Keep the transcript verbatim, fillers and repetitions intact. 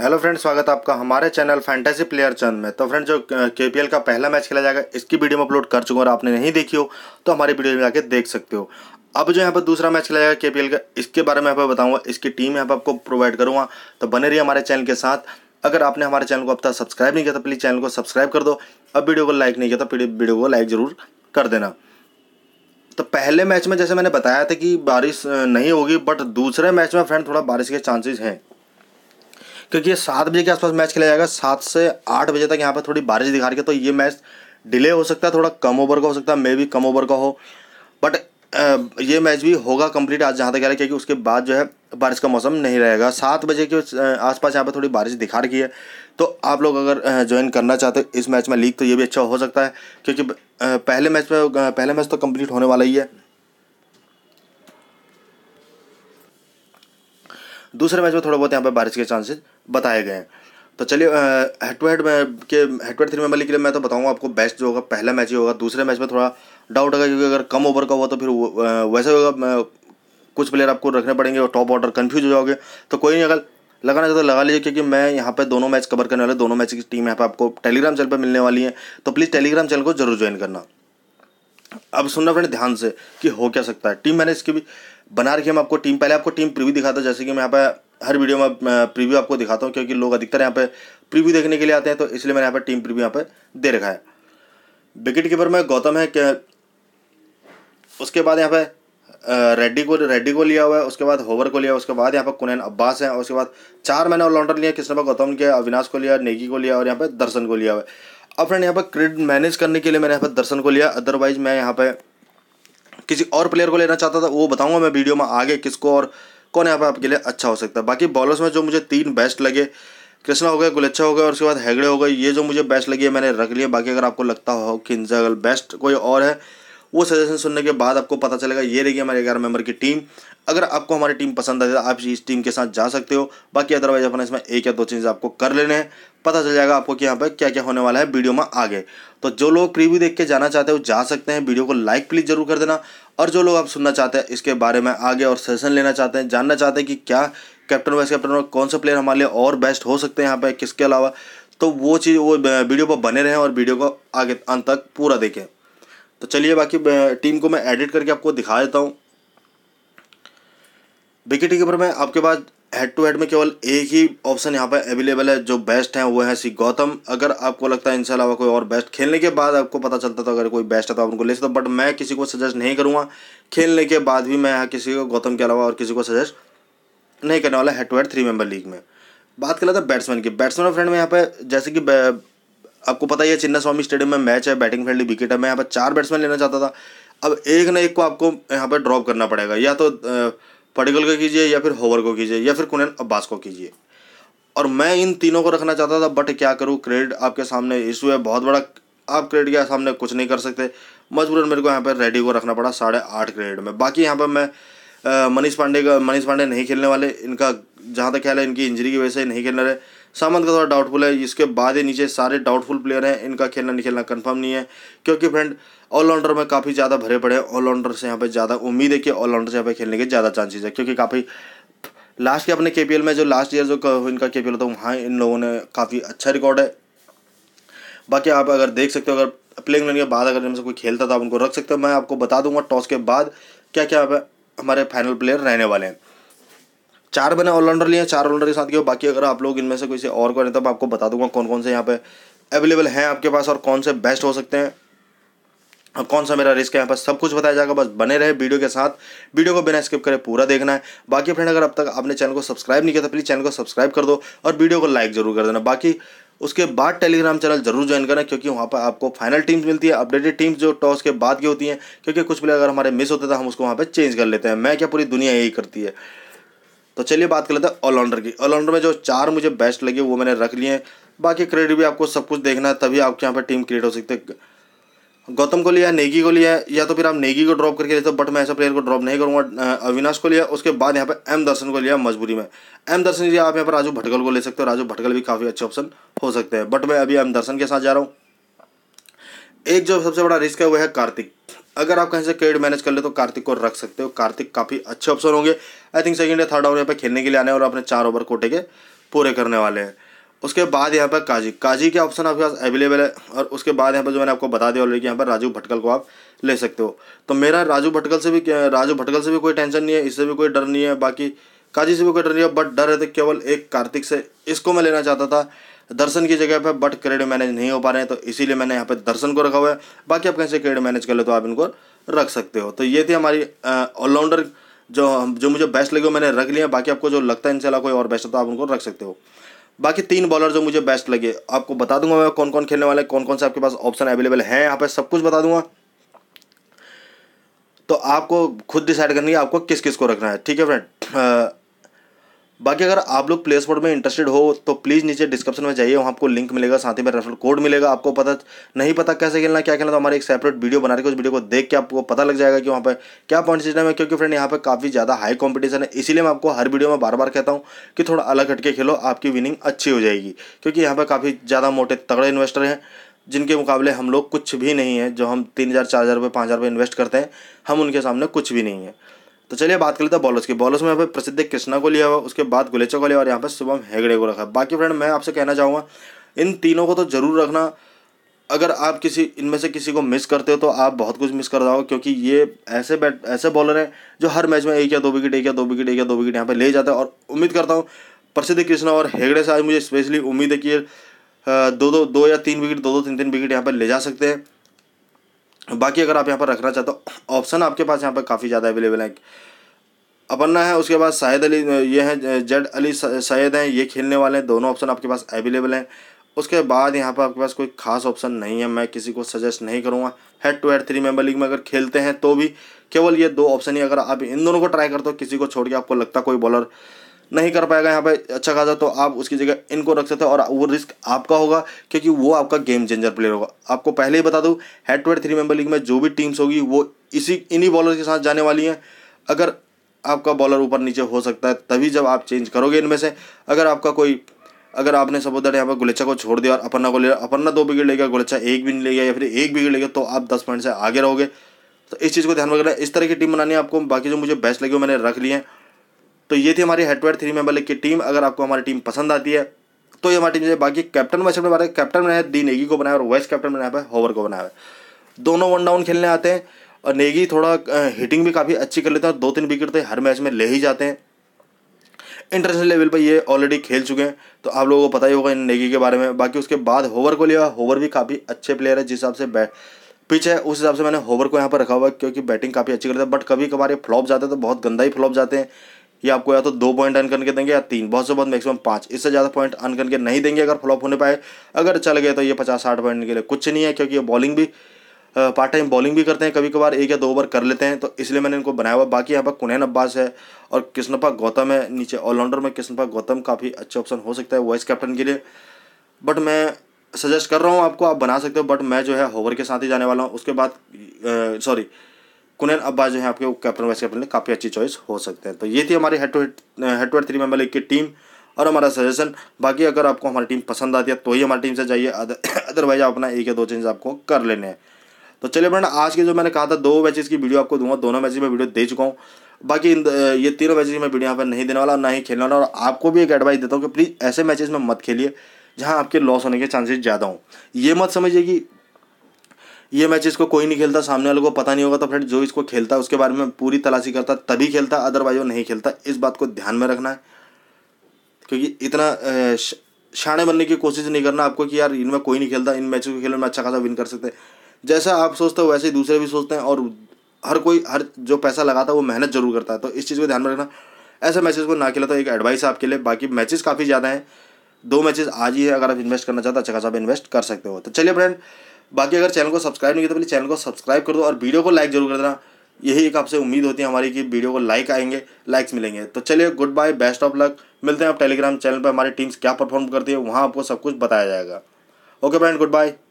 Hello friends, स्वागत है आपका हमारे चैनल फैंटेसी प्लेयर चंद में। तो फ्रेंड्स, जो केपीएल का पहला मैच खेला जाएगा इसकी वीडियो में अपलोड कर चुका हूँ और आपने नहीं देखी हो तो हमारी वीडियो में जाके देख सकते हो। अब जो यहाँ पर दूसरा मैच खेला जाएगा केपीएल का, इसके बारे में यहाँ पर बताऊंगा, इसकी टीम यहाँ पर आपको प्रोवाइड करूँगा। तो बने रहिए हमारे चैनल के साथ। अगर आपने हमारे चैनल को अब तक सब्सक्राइब नहीं किया तो प्लीज़ चैनल को सब्सक्राइब कर दो। अब वीडियो को लाइक नहीं किया तो वीडियो को लाइक ज़रूर कर देना। तो पहले मैच में जैसे मैंने बताया था कि बारिश नहीं होगी, बट दूसरे मैच में फ्रेंड थोड़ा बारिश के चांसेस हैं, क्योंकि ये सात बजे के आसपास मैच खेला जाएगा। सात से आठ बजे तक यहाँ पर थोड़ी बारिश दिखा रही है, तो ये मैच डिले हो सकता है, थोड़ा कम ओवर का हो सकता है, मे भी कम ओवर का हो, बट ये मैच भी होगा कंप्लीट आज जहाँ तक कह रहा है, क्योंकि उसके बाद जो है बारिश का मौसम नहीं रहेगा। सात बजे के आसपास यहाँ पर थोड़ी बारिश दिखा रही है, तो आप लोग अगर ज्वाइन करना चाहते हो इस मैच में लीग, तो ये भी अच्छा हो सकता है, क्योंकि पहले मैच में पहले मैच तो कंप्लीट होने वाला ही है। दूसरे मैच में थोड़ा बहुत यहाँ पे बारिश के चांसेस बताए गए हैं। तो चलिए हेड टू हेड के head to head three member league के लिए मैं तो बताऊंगा आपको बेस्ट जो होगा पहला मैच ही होगा। दूसरे मैच में थोड़ा डाउट होगा, क्योंकि अगर कम ओवर का हुआ तो फिर वैसे होगा, कुछ प्लेयर आपको रखने पड़ेंगे और टॉप ऑर्डर कन्फ्यूज हो जाओगे। तो कोई नहीं, अगर लगाना चाहते तो लगा लीजिए, क्योंकि मैं यहाँ पे दोनों मैच कवर करने वाले, दोनों मैच की टीम यहाँ पे आपको टेलीग्राम चैनल पर मिलने वाली है, तो प्लीज़ टेलीग्राम चैनल को जरूर ज्वाइन करना। अब सुनना फ्रेंड ध्यान से कि हो क्या सकता है। टीम मैंने इसकी भी बना रखी है, मैं आपको टीम पहले आपको टीम प्रीव्यू दिखाता हूँ, जैसे कि मैं यहाँ पे हर वीडियो में प्रीव्यू आपको दिखाता हूँ, क्योंकि लोग अधिकतर यहाँ पे प्रीव्यू देखने के लिए आते हैं, तो इसलिए मैंने यहाँ पे टीम प्रीव्यू यहाँ पे दे रखा है। विकेट कीपर में गौतम है, क्या उसके बाद यहाँ पे रेड्डी को रेड्डी को लिया हुआ है, उसके बाद होवर को लिया, उसके बाद यहाँ पे कुनैन अब्बास है, और उसके बाद चार मैंने ऑलराउंडर लिया, किसने पर गौतम किया, अविनाश को लिया, नेगी को लिया और यहाँ पे दर्शन को लिया हुआ है। अब फ्रेंड यहाँ पे क्रेडिट मैनेज करने के लिए मैंने यहाँ पे दर्शन को लिया, अदरवाइज मैं यहाँ पे किसी और प्लेयर को लेना चाहता था, वो बताऊंगा मैं वीडियो में आगे किसको और कौन यहाँ पे आपके लिए अच्छा हो सकता है। बाकी बॉलर्स में जो मुझे तीन बेस्ट लगे, कृष्णा हो गया, गुलेच्छा हो गया और उसके बाद हेगड़े हो गए, ये जो मुझे बेस्ट लगी है मैंने रख लिया। बाकी अगर आपको लगता हो कि इनसे अगर बेस्ट कोई और है, वो सजेशन सुनने के बाद आपको पता चलेगा। ये रही हमारे ग्यारह मेंबर की टीम। अगर आपको हमारी टीम पसंद आती है तो आप इस टीम के साथ जा सकते हो। बाकी अदरवाइज अपना इसमें एक या दो चीज़ आपको कर लेने हैं, पता चल जाएगा आपको कि यहाँ पर क्या क्या होने वाला है वीडियो में आगे। तो जो लोग प्रीव्यू देख के जाना चाहते हो जा सकते हैं, वीडियो को लाइक प्लीज़ जरूर कर देना। और जो लोग आप सुनना चाहते हैं इसके बारे में आगे और सजेशन लेना चाहते हैं, जानना चाहते हैं कि क्या कैप्टन वाइस कैप्टन और कौन से प्लेयर हमारे लिए और बेस्ट हो सकते हैं यहाँ पे किसके अलावा, तो वो चीज़ वो वीडियो पर बने रहें और वीडियो को आगे अंत तक पूरा देखें। तो चलिए बाकी टीम को मैं एडिट करके आपको दिखा देता हूँ। विकेट कीपर में आपके पास हेड टू हेड में केवल एक ही ऑप्शन यहाँ पर अवेलेबल है, जो बेस्ट है वो है सी गौतम। अगर आपको लगता है इनसे अलावा कोई और बेस्ट, खेलने के बाद आपको पता चलता तो अगर कोई बेस्ट है तो आप उनको ले सकते हो, बट मैं किसी को सजेस्ट नहीं करूँगा। खेलने के बाद भी मैं यहाँ किसी को गौतम के अलावा और किसी को सजेस्ट नहीं करने वाला head to head three member league में। बात कर लेते हैं बैट्समैन की। बैट्समैन फ्रेंड में यहाँ पे जैसे कि आपको पता ही है चिन्ना स्वामी स्टेडियम में मैच है, बैटिंग फ्रेंडली विकेट है, मैं यहाँ पर चार बैट्समैन लेना चाहता था। अब एक ना एक को आपको यहाँ पर ड्रॉप करना पड़ेगा, या तो पडिक्कल को कीजिए या फिर होवर को कीजिए या फिर कुनैन अब्बास को कीजिए, और मैं इन तीनों को रखना चाहता था, बट क्या करूँ, क्रेडिट आपके सामने इशू है बहुत बड़ा, आप क्रेडिट के सामने कुछ नहीं कर सकते, मजबूरन मेरे को यहाँ पर रेडी को रखना पड़ा साढ़े आठ क्रेडिट में। बाकी यहाँ पर मैं मनीष पांडे का मनीष पांडे नहीं खेलने वाले, इनका जहाँ तक ख्याल है इनकी इंजरी की वजह से नहीं खेलने रहे। सामंत का थोड़ा डाउटफुल है, इसके बाद ही नीचे सारे डाउटफुल प्लेयर हैं, इनका खेलना नहीं खेलना कंफर्म नहीं है, क्योंकि फ्रेंड ऑलराउंडर में काफ़ी ज़्यादा भरे पड़े हैं। ऑलराउंडर से यहाँ पे ज़्यादा उम्मीद है कि ऑलराउंडर से यहाँ पे खेलने के ज़्यादा चांसेस है, क्योंकि काफ़ी लास्ट के अपने केपीएल में जो लास्ट ईयर जो इनका केपीएल था वहाँ इन लोगों ने काफ़ी अच्छा रिकॉर्ड है। बाकी आप अगर देख सकते हो, अगर प्लेइंग इलेवन के बाद अगर इनमें से कोई खेलता था आप उनको रख सकते हो। मैं आपको बता दूंगा टॉस के बाद क्या क्या हमारे फाइनल प्लेयर रहने वाले हैं। चार मैंने ऑलराउंडर लिए, चार ऑलराउंडर के साथ किया। बाकी अगर आप लोग इनमें से कोई से और को नहीं, तब आपको बता दूंगा कौन कौन से यहाँ पे अवेलेबल हैं आपके पास और कौन से बेस्ट हो सकते हैं और कौन सा मेरा रिस्क है, यहाँ पर सब कुछ बताया जाएगा। बस बने रहे वीडियो के साथ, वीडियो को बिना स्किप करे पूरा देखना है। बाकी फ्रेंड अगर अब तक आपने चैनल को सब्सक्राइब नहीं किया तो प्लीज़ चैनल को सब्सक्राइब कर दो और वीडियो को लाइक जरूर कर देना। बाकी उसके बाद टेलीग्राम चैनल जरूर ज्वाइन करना, क्योंकि वहाँ पर आपको फाइनल टीम्स मिलती है, अपडेटेड टीम्स जो टॉस के बाद की होती हैं, क्योंकि कुछ प्लेयर अगर हमारे मिस होते तो हम उसको वहाँ पर चेंज कर लेते हैं। मैं क्या पूरी दुनिया यही करती है। तो चलिए बात कर लेते हैं ऑलराउंडर की। ऑलराउंडर में जो चार मुझे बेस्ट लगे वो मैंने रख लिए हैं। बाकी क्रेडिट भी आपको सब कुछ देखना है, तभी आपके यहाँ पर टीम क्रिएट हो सकते हैं। गौतम को लिया, नेगी को लिया, या तो फिर आप नेगी को ड्रॉप करके लेते हो, बट मैं ऐसा प्लेयर को ड्रॉप नहीं करूँगा। अविनाश को लिया, उसके बाद यहाँ पे एम दर्शन को लिया मजबूरी में। एम दर्शन लिया, आप यहाँ पर राजू भटकल को ले सकते हो, राजू भटकल भी काफ़ी अच्छे ऑप्शन हो सकते हैं, बट मैं अभी एम दर्शन के साथ जा रहा हूँ। एक जो सबसे बड़ा रिस्क है वो है कार्तिक। अगर आप कहीं से क्रेडिट मैनेज कर ले तो कार्तिक को रख सकते हो, कार्तिक काफ़ी अच्छे ऑप्शन होंगे। आई थिंक सेकंड या थर्ड ओवर पे खेलने के लिए आने और अपने चार ओवर कोटे के पूरे करने वाले हैं। उसके बाद यहाँ पर काजी काजी के ऑप्शन आपके पास अवेलेबल है। और उसके बाद यहाँ पर जो मैंने आपको बता दिया ऑलरेडी, यहाँ पर राजू भटकल को आप ले सकते हो। तो मेरा राजू भटकल से भी राजू भटकल से भी कोई टेंशन नहीं है, इससे भी कोई डर नहीं है, बाकी काजी से भी कोई डर नहीं है। बट डर है तो केवल एक कार्तिक से, इसको मैं लेना चाहता था दर्शन की जगह पे, बट क्रेडिट मैनेज नहीं हो पा रहे हैं, तो इसीलिए मैंने यहाँ पे दर्शन को रखा हुआ है। बाकी आप कैसे क्रेडिट मैनेज कर ले तो आप इनको रख सकते हो। तो ये थी हमारी ऑलराउंडर जो जो मुझे बेस्ट लगे मैंने रख लिया। बाकी आपको जो लगता है इंशाल्लाह कोई और बेस्ट है तो आप उनको रख सकते हो। बाकी तीन बॉलर जो मुझे बेस्ट लगे आपको बता दूंगा मैं, कौन कौन खेलने वाले, कौन कौन से आपके पास ऑप्शन अवेलेबल है, यहाँ पे सब कुछ बता दूंगा। तो आपको खुद डिसाइड करनी है आपको किस किस को रखना है, ठीक है फ्रेंड। बाकी अगर आप लोग प्ले स्पोर्ट में इंटरेस्टेड हो तो प्लीज़ नीचे डिस्क्रिप्शन में जाइए, वहाँ आपको लिंक मिलेगा, साथ ही में रेफरल कोड मिलेगा। आपको पता नहीं पता कैसे खेलना क्या खेलना, तो हमारे एक सेपरेट वीडियो बना रहे हैं, उस वीडियो को देख के आपको पता लग जाएगा कि वहाँ पे क्या पॉइंट सिस्टम है। क्योंकि फ्रेंड यहाँ पे काफ़ी ज़्यादा हाई कॉम्पिटिशन है, इसीलिए मैं आपको हर वीडियो में बार बार कहता हूँ कि थोड़ा अलग हटके खेलो, आपकी विनिंग अच्छी हो जाएगी। क्योंकि यहाँ पर काफ़ी ज़्यादा मोटे तगड़े इन्वेस्टर हैं, जिनके मुकाबले हम लोग कुछ भी नहीं है। जो हम तीन हज़ार चार हज़ार रुपये पाँच हज़ार रुपये इन्वेस्ट करते हैं, हम उनके सामने कुछ भी नहीं है। तो चलिए बात कर लेते हैं बॉलर्स की। बॉलर्स में यहाँ पे प्रसिद्ध कृष्णा को लिया हुआ, उसके बाद गुलेचा को लिया और यहाँ पे शुभम हेगड़े को रखा है। बाकी फ्रेंड मैं आपसे कहना चाहूँगा इन तीनों को तो जरूर रखना। अगर आप किसी इनमें से किसी को मिस करते हो तो आप बहुत कुछ मिस कर जाओगे, क्योंकि ये ऐसे बैट ऐसे बॉलर हैं जो हर मैच में एक या दो विकेट एक या दो विकेट एक या दो विकेट यहाँ पे ले जाता है। और उम्मीद करता हूँ प्रसिद्ध कृष्णा और हेगड़े से आज मुझे स्पेशली उम्मीद है कि दो दो दो या तीन विकेट दो दो तीन तीन विकेट यहाँ पर ले जा सकते हैं। बाकी अगर आप यहाँ पर रखना चाहते हो ऑप्शन आपके पास यहाँ पर काफ़ी ज़्यादा अवेलेबल है। अपन्ना है, उसके बाद शाहिद अली, ये हैं जेड अली सैयद हैं, ये खेलने वाले हैं। दोनों ऑप्शन आपके पास अवेलेबल हैं। उसके बाद यहाँ पर आपके पास कोई खास ऑप्शन नहीं है, मैं किसी को सजेस्ट नहीं करूँगा। Head to head three member league में अगर खेलते हैं तो भी केवल ये दो ऑप्शन ही, अगर आप इन दोनों को ट्राई करते हो, किसी को छोड़ के आपको लगता कोई बॉलर नहीं कर पाएगा यहाँ पे अच्छा खासा, तो आप उसकी जगह इनको रख सकते हो। और वो रिस्क आपका होगा क्योंकि वो आपका गेम चेंजर प्लेयर होगा। आपको पहले ही बता दूँ head to head three member league में जो भी टीम्स होगी वो इसी इन्हीं बॉलर के साथ जाने वाली हैं। अगर आपका बॉलर ऊपर नीचे हो सकता है तभी जब आप चेंज करोगे इनमें से। अगर आपका कोई अगर आपने सपोज यहाँ पर गुलेचा को छोड़ दिया और अपन्ना को ले, अपन्ना दो विकेट ले गया, गुलेचा एक भी नहीं ले गया या फिर एक विकेट ले गया, तो आप दस पॉइंट से आगे रहोगे। तो इस चीज़ को ध्यान में रखना, इस तरह की टीम बनानी है आपको। बाकी जो मुझे बेस्ट लगे वो मैंने रख लिए हैं। तो ये थी हमारी head to head three member league की टीम। अगर आपको हमारी टीम पसंद आती है तो ये हमारी टीम है। बाकी कैप्टन मैच में बात, कैप्टन मैंने दी नेगी को बनाया और वाइस कैप्टन मैंने यहाँ पे होवर को बनाया है। दोनों वन डाउन खेलने आते हैं और नेगी थोड़ा हिटिंग भी काफ़ी अच्छी कर लेते हैं, दो तीन विकेट तो हर मैच में ले ही जाते हैं। इंटरनेशनल लेवल पर ये ऑलरेडी खेल चुके हैं, तो आप लोगों को पता ही होगा इन नेगी के बारे में। बाकी उसके बाद होवर को लिया, होवर भी काफ़ी अच्छे प्लेयर है, जिस हिसाब से बैट पिच है उस हिसाब से मैंने होवर को यहाँ पर रखा हुआ है, क्योंकि बैटिंग काफ़ी अच्छी करते हैं। बट कभी कभार ये फ्लॉप जाते हैं तो बहुत गंदा ही फ्लॉप जाते हैं। ये आपको या तो दो पॉइंट अर्न करके देंगे या तीन, बहुत से बहुत मैक्सिमम पाँच, इससे ज़्यादा पॉइंट अर्न करके नहीं देंगे अगर फ्लॉप होने पाए। अगर चल गए तो ये पचास साठ पॉइंट के लिए कुछ नहीं है, क्योंकि ये बॉलिंग भी पार्ट टाइम बॉलिंग भी करते हैं, कभी कभार एक या दो ओवर कर लेते हैं, तो इसलिए मैंने इनको बनाया हुआ। बाकी यहाँ पर कुनैन अब्बास है और कृष्णप्पा गौतम है नीचे ऑलराउंडर में। कृष्णप्पा गौतम काफ़ी अच्छे ऑप्शन हो सकता है वाइस कैप्टन के लिए, बट मैं सजेस्ट कर रहा हूँ आपको, आप बना सकते हो। बट मैं जो है होवर के साथ ही जाने वाला हूँ। उसके बाद सॉरी कुनैन अब्बास जो है आपके कैप्टन वाइस कैप्टन काफ़ी अच्छी चॉइस हो सकते हैं। तो ये थी हमारी head to head head to head three member league की टीम और हमारा सजेशन। बाकी अगर आपको हमारी टीम पसंद आती है तो ही हमारी टीम से जाइए, अदरवाइज आप अपना एक या दो चेंज आपको कर लेने हैं। तो चलिए फ्रेंड, आज के जो मैंने कहा था दो मैचेस की वीडियो आपको दूंगा, दोनों मैचेस में वीडियो दे चुका हूँ। बाकी ये तीनों मैचेस में वीडियो यहाँ पर नहीं देने वाला और ना ही खेलने वाला। और आपको भी एक एडवाइस देता हूँ कि प्लीज़ ऐसे मैचेस में मत खेलिए जहाँ आपके लॉस होने के चांसेस ज़्यादा हों। ये मत समझिए कि ये मैचेस को कोई नहीं खेलता, सामने वालों को पता नहीं होगा, तो फ्रेंड जो इसको खेलता है उसके बारे में पूरी तलाशी करता तभी खेलता, अदरवाइज वो नहीं खेलता। इस बात को ध्यान में रखना है, क्योंकि इतना शाणे बनने की कोशिश नहीं करना आपको कि यार इनमें कोई नहीं खेलता, इन मैचों को खेलने में अच्छा खासा विन कर सकते हैं। जैसा आप सोचते हो वैसे ही दूसरे भी सोचते हैं, और हर कोई हर जो पैसा लगाता है वो मेहनत जरूर करता है। तो इस चीज़ को ध्यान में रखना, ऐसे मैचेस को ना खेला। तो एक एडवाइस आपके लिए। बाकी मैचेस काफ़ी ज़्यादा हैं, दो मैचेस आज ही है, अगर आप इन्वेस्ट करना चाहते हो अच्छा खासा आप इन्वेस्ट कर सकते हो। तो चलिए फ्रेंड, बाकी अगर चैनल को सब्सक्राइब नहीं किया तो प्लीज़ चैनल को सब्सक्राइब कर दो और वीडियो को लाइक जरूर कर देना। यही एक आपसे उम्मीद होती है हमारी कि वीडियो को लाइक आएंगे, लाइक्स मिलेंगे। तो चलिए good bye, best of luck. मिलते हैं आप टेलीग्राम चैनल पर, हमारी टीम्स क्या परफॉर्म करती है वहाँ आपको सब कुछ बताया जाएगा। Okay friend, good bye.